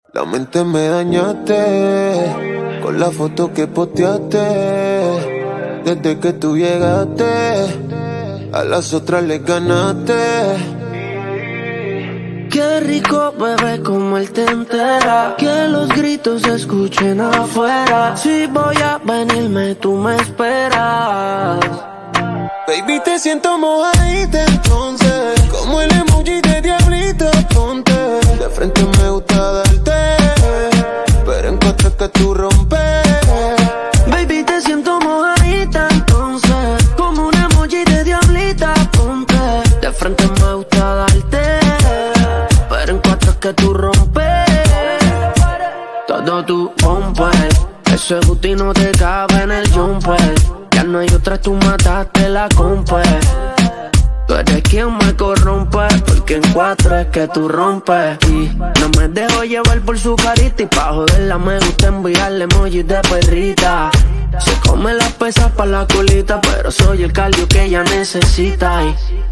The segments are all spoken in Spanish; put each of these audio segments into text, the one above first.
La mente me dañaste con la foto que posteaste. Desde que tú llegaste, a las otras les ganaste. Qué rico, bebé, como él te entera. Que los gritos se escuchen afuera. Si voy a venirme, tú me esperas. Baby, te siento mojadita entonces, como el emoji de diablito, ponte. De frente me gusta darte, pero en cuatro es que tú rompes. Baby, te siento mojadita entonces, como un emoji de diablita, ponte. De frente me gusta darte, pero en cuatro es que tú rompes. Todo tú rompes, ese booty no te cabe en el jumper. Ya no hay otra, tú mataste la compa. Tú eres quien me corrompe, porque en cuatro es que tú rompes. Y no me dejo llevar por su carita, y pa' joderla me gusta enviarle emojis de perrita. Se come las pesas pa' la colita, pero soy el cardio que ella necesita.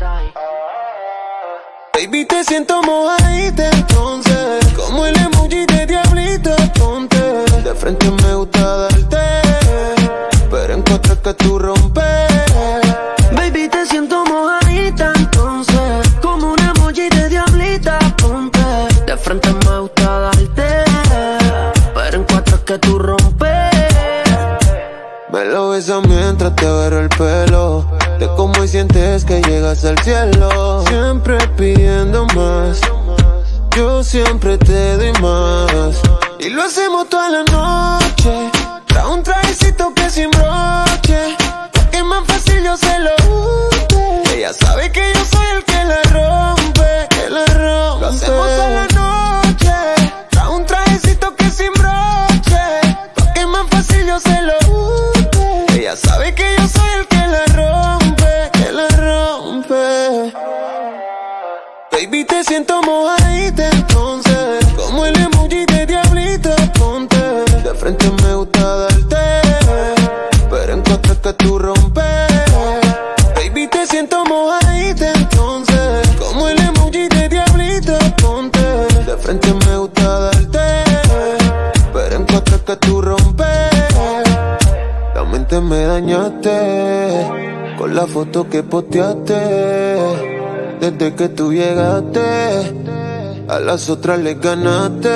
Baby, te siento mojadita entonces, como el emoji de diablito, ponte. De frente me gusta darte, pero en cuatro es que tú rompes. Baby, te siento mojadita entonces, como un emoji de diablita, ponte. De frente me gusta darte, pero en cuatro es que tú rompes. Me lo besas mientras te agarro el pelo, de cómo sientes que llegas al cielo. Siempre pidiendo más, yo siempre te doy más. Y lo hacemos toda la noche, trae un trajecito que sin broche, porque es más fácil yo se lo use. Ella sabe que yo soy el que la rompe, que la rompe. Lo hacemos toda la noche, trae un trajecito que sin broche, porque es más fácil yo se lo use. Ella sabe que yo soy el que la rompe, que la rompe. Baby, te siento mojadita entonces, como el emoji de diablito, ponte. De frente me gusta darte, pero en cuatro es que tú rompes. Baby, te siento mojadita entonces, como el emoji de diablito, ponte. De frente me gusta darte, pero en cuatro es que tú rompes. La mente me dañaste con la foto que posteaste. Desde que tú llegaste, a las otras les ganaste.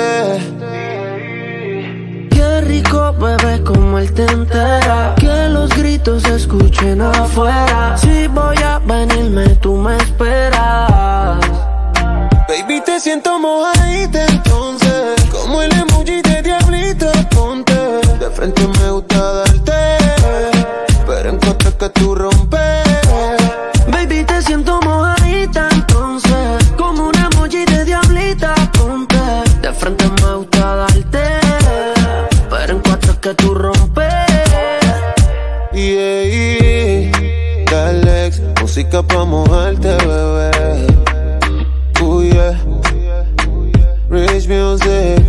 Qué rico, bebé, como él te entera. Que los gritos se escuchen afuera. Si voy a venirme, tú me esperas. Baby, te siento mojadita entonces, como el emoji de diablito, ponte. De frente me gusta darte, pero en cuatro es que tú rompes. Baby, te siento mojadita entonces, como un emoji de diablita, ponte. De frente me gusta darte, pero en cuatro es que tú rompes. Yeah, Dalex, música pa' mojarte, bebé. Yeah, Rich Music.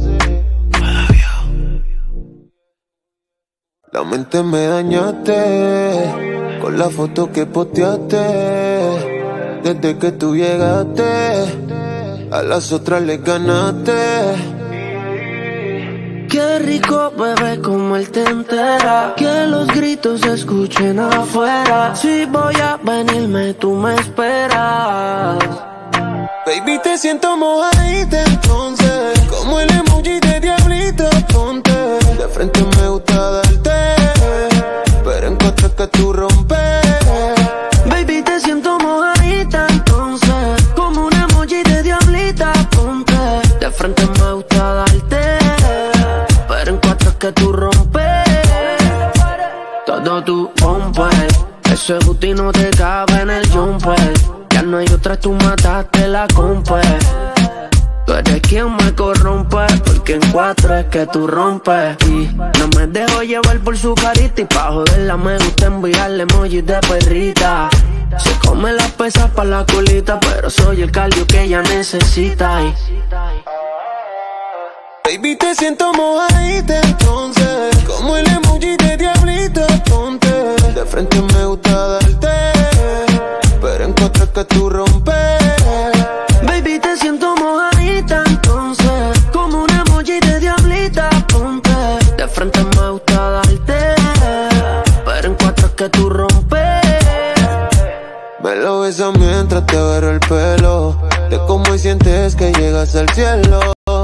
La mente me dañaste con la foto que posteaste. Desde que tú llegaste, a las otras les ganaste. Qué rico, bebé, como él te entera. Que los gritos se escuchen afuera. Si voy a venirme, tú me esperas. Baby, te siento mojadita entonces, como el emoji de diablito, ponte. De frente me gusta darte, pero en cuatro es que tú rompes. Baby, te siento mojadita entonces, como un emoji de diablita, ponte. De frente me gusta darte, pero en cuatro es que tú rompes. Todo tú rompes, ese booty no te cabe en el jumper. Ya no hay otra, tú mataste la compa. Tú eres quien me corrompe, porque en cuatro es que tú rompes. Y no me dejo llevar por su carita, y pa' joderla me gusta enviarle emojis de perrita. Se come las pesas pa' la colita, pero soy el cardio que ella necesita. Baby, te siento mojadita entonces, como el emoji de diablito, ponte. De frente me gusta darte, pero en cuatro es que tú rompes. Baby, te siento mojadita entonces, como una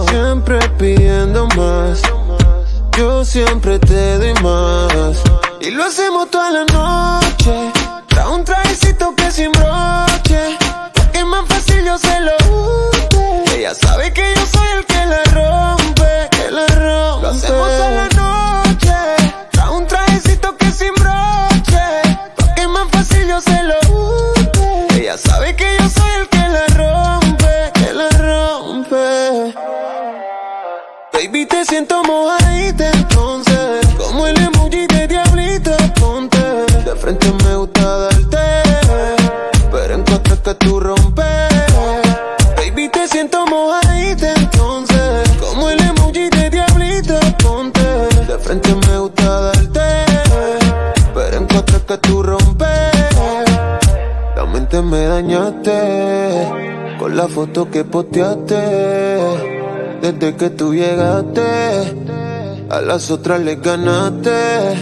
siempre pidiendo más. Yo siempre te doy más. Y lo hacemos toda la noche. Trae un trajecito que sin broche, porque es más fácil yo se lo use. Ella sabe que yo soy el que la rompe, que la rompe. Lo hacemos toda la noche. Trae un trajecito que sin broche, porque es más fácil yo se lo use. Ella sabe que yo soy el que la rompe, que la rompe. Baby, te siento mojadita entonces, como el emoji de diablito, ponte. De frente me gusta darte, pero en cuatro es que tú rompes. Baby, te siento mojadita entonces, como el emoji de diablito, ponte. De frente me gusta darte, pero en cuatro es que tú rompes. La mente me dañaste, con la foto que posteaste. Desde que tú llegaste, a las otras les ganaste.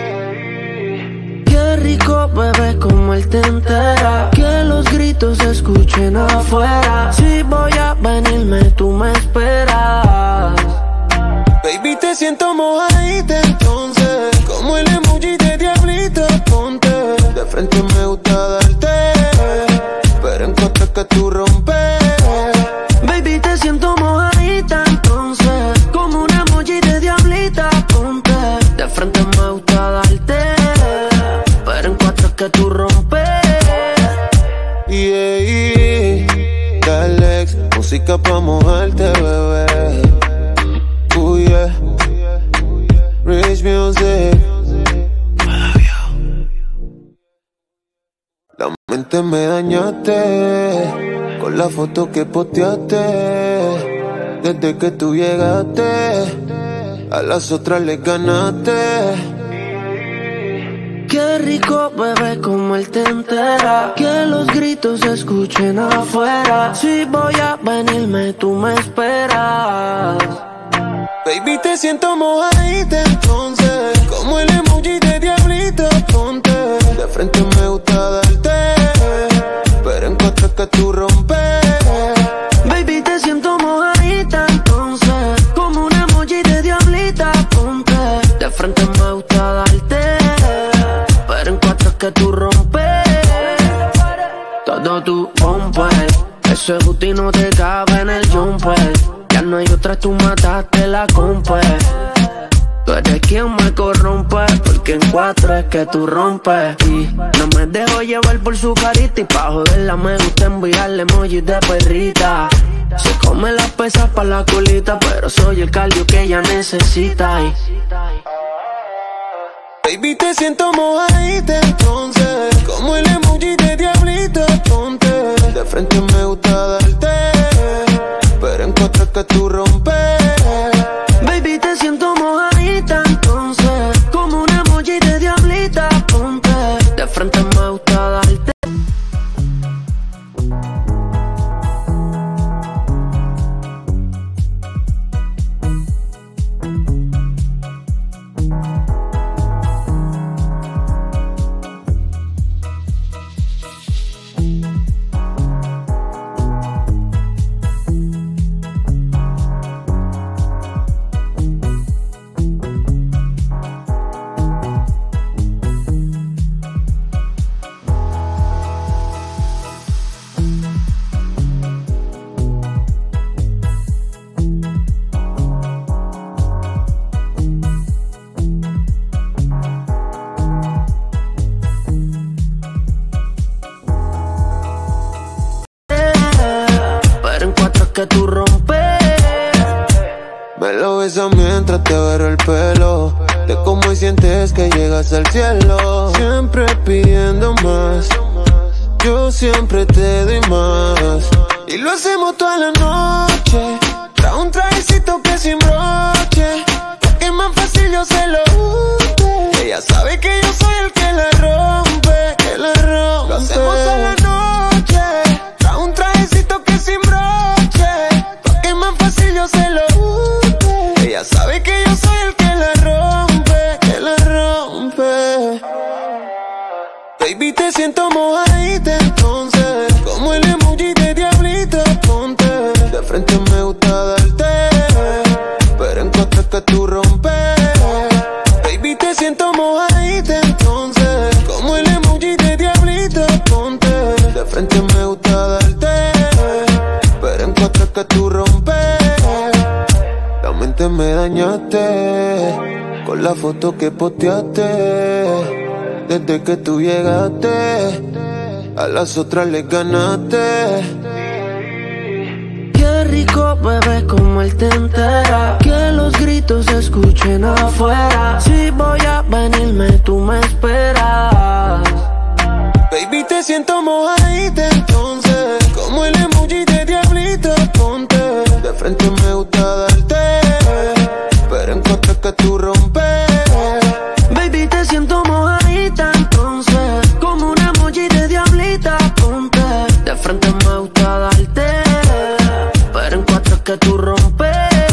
Qué rico, bebé, como él te entera. Que los gritos se escuchen afuera. Si voy a venirme, tú me esperas. Baby, te siento mojadita entonces, como el emoji de diablito, ponte. De frente me gusta darte, pero en cuatro es que tú rompes. Baby, te siento mojadita entonces, como un emoji de diablita, ponte. De frente me gusta darte, pero en cuatro es que tú rompes. Yeah, Alex, música pa' mojarte, bebé. Yeah, Rich Music. La mente me dañaste, con la foto que posteaste. Desde que tú llegaste, a las otras les ganaste. Qué rico, bebé, como él te entera. Que los gritos se escuchen afuera. Si voy a venirme, tú me esperas. Baby, te siento mojadita entonces, como el emoji de diablito, ponte. De frente me gusta darte, pero en cuatro es que tú rompes. Baby, te siento mojadita entonces, como un emoji de diablita, ponte. De frente me gusta darte, pero en cuatro es que tú rompes. Todo tú rompes, ese booty no te cabe en el jumper. Ya no hay otra, tú mataste la compa. Tú eres quien me corrompe, porque en cuatro es que tú rompes. Y no me dejo llevar por su carita, y pa' joderla me gusta enviarle emojis de perrita. Se come las pesas pa' la colita, pero soy el cardio que ella necesita. Baby, te siento mojadita entonces, como el emoji de diablito, ponte. De frente me gusta darte, pero en cuatro es que tú rompes. Baby, te siento mojadita entonces, como un emoji de diablita, ponte. De frente me gusta darte. Que tú rompes. Me lo besas mientras te agarro el pelo. De cómo sientes que llegas al cielo. Siempre pidiendo más. Yo siempre te doy más. Y lo hacemos toda la noche. Trae un trajecito que sin broche, porque es más fácil yo se lo use. Ella sabe que yo soy el que la rompe, que la rompe. Lo hacemos toda la noche. Trae un trajecito que sin broche, porque es más fácil yo se lo use. Ella sabe que yo soy el que la rompe, que la rompe. Baby, te siento mojadita entonces, como el emoji de diablito, ponte. De frente me gusta darte, mente me dañaste con la foto que posteaste. Desde que tú llegaste, a las otras les ganaste. Qué rico, bebé, como él te entera. Que los gritos se escuchen afuera. Si voy a venirme, tú me esperas. Baby, te siento mojadita entonces, como el emoji de diablito, ponte. De frente me gusta darte, pero en cuatro es que tú rompes. Baby, te siento mojadita entonces, como un emoji de diablita, ponte. De frente me gusta darte, pero en cuatro es que tú rompes.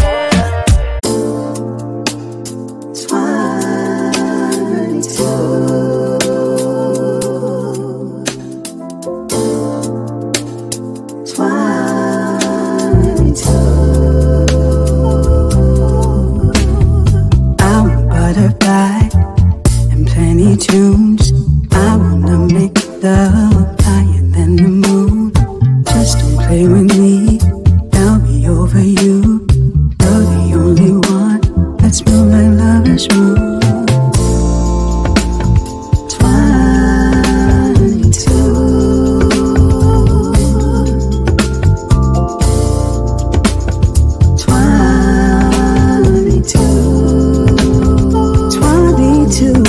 Tunes. I wanna make love higher than the moon. Just don't play with me, I'll be over you. You're the only one that's move like lovers move. 22.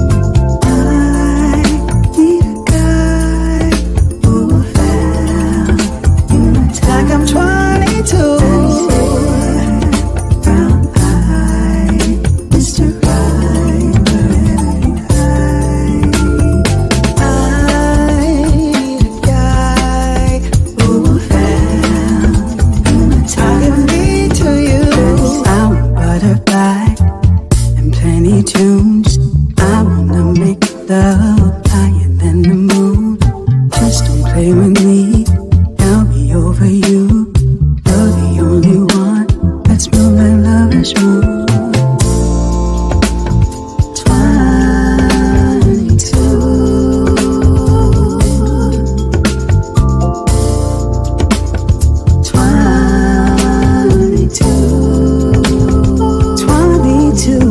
Tunes. I wanna make love higher than the moon. Just don't play with me, I'll be over you. You're the only one that's move like lovers move. 22.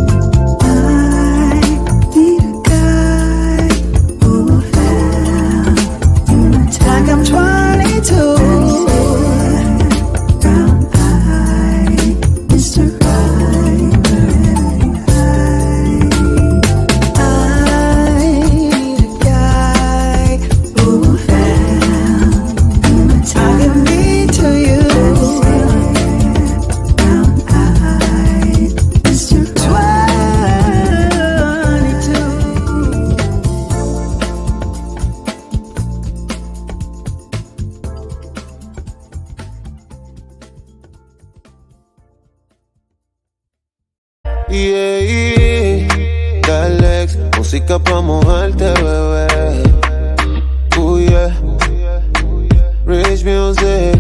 Yeah, Dalex, música pa' mojarte, bebé. Yeah, Rich Music.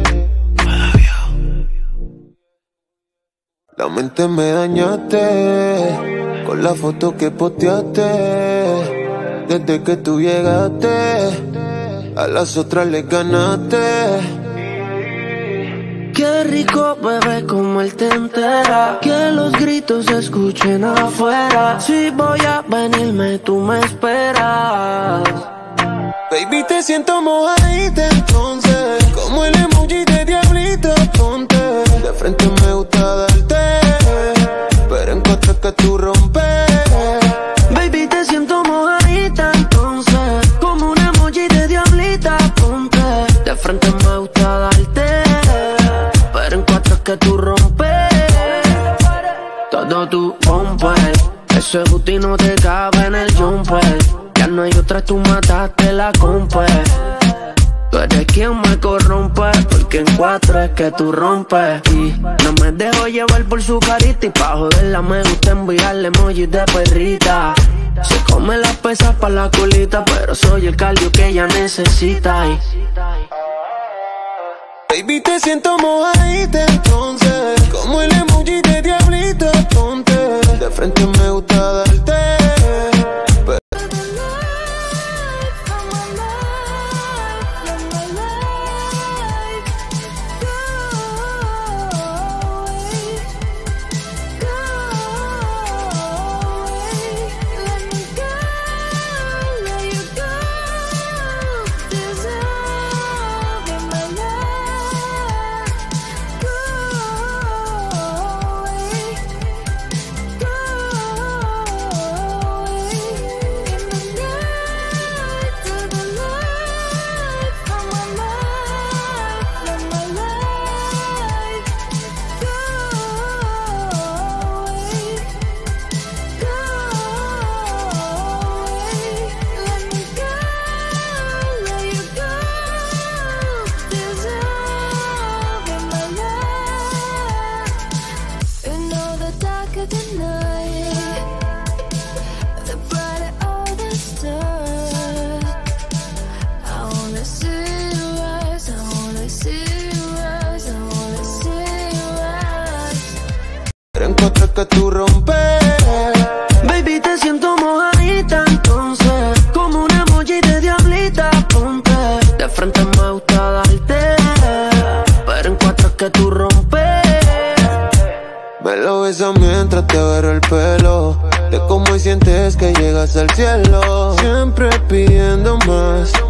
La mente me dañaste con la foto que posteaste. Desde que tú llegaste, a las otras les ganaste. Qué rico, bebé, como él te entera. Que los gritos se escuchen afuera. Si voy a venirme, tú me esperas. Baby, te siento mojadita entonces, como el emoji de diablito, ponte. De frente me gusta darte, pero en cuatro es que tú rompes. Baby, te siento mojadita entonces, como un emoji de diablita, ponte. De frente me gusta darte, pero en cuatro es que tú rompes. Todo tu romper, ese booty no te cabe en el jumper. Ya no hay otra, tú mataste la compa. Tú eres quien me corrompe, porque en cuatro es que tú rompes. Y no me dejo llevar por su carita, y pa' joderla me gusta enviarle emojis de perrita. Se come las pesas pa' la colita, pero soy el cardio que ella necesita. Baby, te siento mojadita entonces, como el emoji de diablito, ponte. De frente me gusta darte. que tú rompes. Baby, te siento mojadita, entonces como una emoji de diablita, ponte. De frente me gusta darte, pero en cuatro es que tú rompes. Me lo besas mientras te agarro el pelo. De cómo sientes que llegas al cielo. Siempre pidiendo más.